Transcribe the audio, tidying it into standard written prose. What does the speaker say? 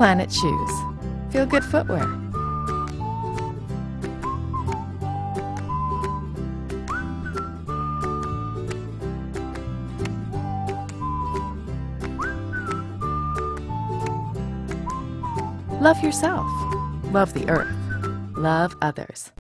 Planet Shoes. Feel good footwear. Love yourself. Love the earth. Love others.